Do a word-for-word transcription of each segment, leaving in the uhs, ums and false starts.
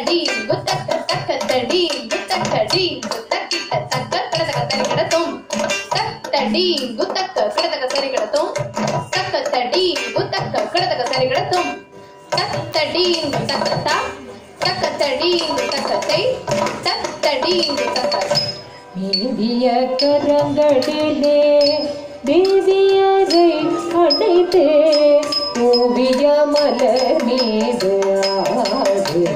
தக்கத்தடி குத்தக்க தக்கத்தடி குத்தக்கடி குத்தக்கிட்ட தக்க கடதக சரி கிடத்தும் தக்கத்தடி குத்தக்க கடதக சரி கிடத்தும் தக்கத்தடி குத்தக்க கடதக சரி கிடத்தும் தக்கத்தடி தக்கத்தா தக்கத்தடி தக்கத்தை தக்கத்தடி தக்க மேவிய கரங்களிலே தேவியரை அடைத்தே ஓவிய மலர் மீது ஆடு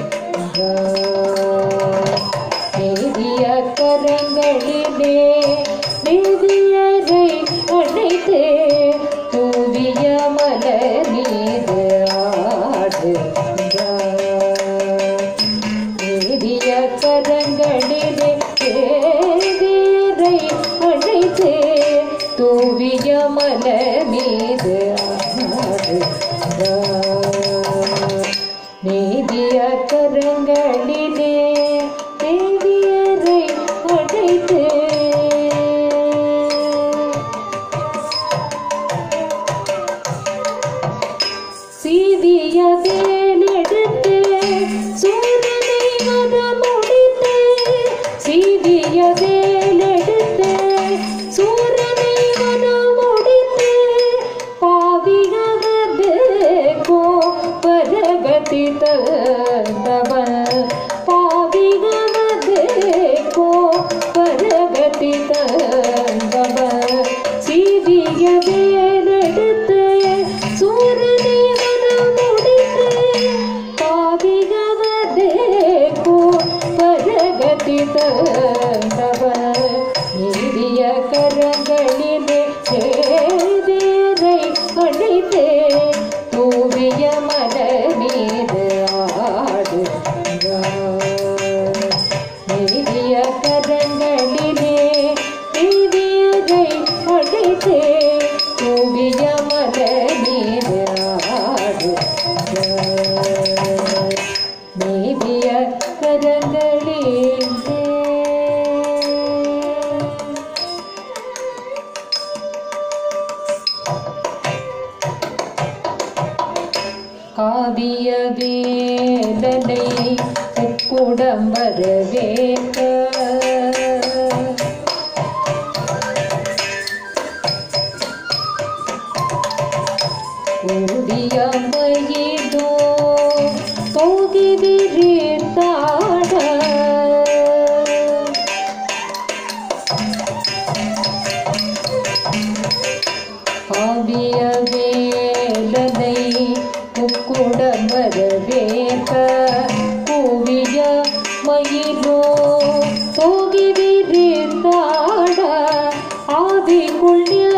மேவிய கரங்களிலே தேவியரை அடைத்தே ஓவிய மலர் மீது ஆடு மேவிய கரங்களிலே தேவியரை அடைத்தே தூவிய மலர் மீது மேதிய கரங்களிலே தேவியரை அடைத்தே சீவிய வேலெடுத்து சூரனை வத முடித்து சீவிய வேலெடுத்து சூரனை வத முடித்து பாவிகவது கோ பரகதி தந்தவன் பாவிகவது கோ பரகதி தந்தவன் சீவிய வேலெடுத்து சூரனை வத முடித்து பாவிகவது கோ பரகதி தந்தவன் நீதிய கரங்களிலே தேவியரை அடைத்தே தூவிய மலர் மீது ஆடு நீதிய கரங்களிலே தேவியரை அடைத்தே தூவிய மலர் மீது ஆடு நீதிய கரங்களிலே காவிய வேலனை முக்குடம் வரவேற்க கூடிய மயிலோ தோகி விரித்தாட காவிய வேலனை முக்குடம் வரவேற்க கூவிய மயிலோ தோகி விரித்தாட ஆவி கொள்ளிய